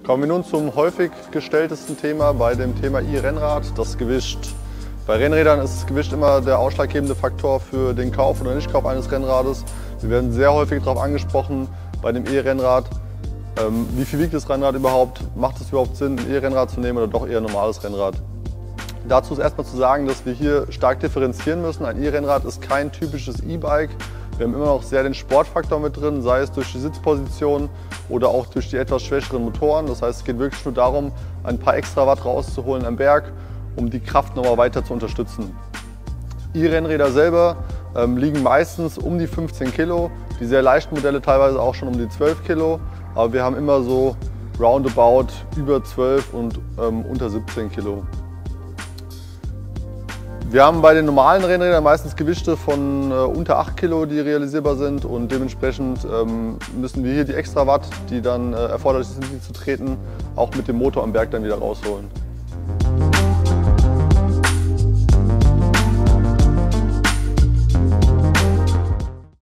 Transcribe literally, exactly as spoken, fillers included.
Kommen wir nun zum häufig gestelltesten Thema bei dem Thema E-Rennrad, das Gewicht. Bei Rennrädern ist das Gewicht immer der ausschlaggebende Faktor für den Kauf oder Nichtkauf eines Rennrades. Wir werden sehr häufig darauf angesprochen bei dem E-Rennrad, ähm, wie viel wiegt das Rennrad überhaupt, macht es überhaupt Sinn, ein E-Rennrad zu nehmen oder doch eher ein normales Rennrad. Dazu ist erstmal zu sagen, dass wir hier stark differenzieren müssen. Ein E-Rennrad ist kein typisches E-Bike. Wir haben immer noch sehr den Sportfaktor mit drin, sei es durch die Sitzposition oder auch durch die etwas schwächeren Motoren. Das heißt, es geht wirklich nur darum, ein paar extra Watt rauszuholen am Berg, um die Kraft nochmal weiter zu unterstützen. E-Rennräder selber ähm, liegen meistens um die fünfzehn Kilo, die sehr leichten Modelle teilweise auch schon um die zwölf Kilo, aber wir haben immer so roundabout über zwölf und ähm, unter siebzehn Kilo. Wir haben bei den normalen Rennrädern meistens Gewichte von äh, unter acht Kilo, die realisierbar sind, und dementsprechend ähm, müssen wir hier die extra Watt, die dann äh, erforderlich sind, die zu treten, auch mit dem Motor am Berg dann wieder rausholen.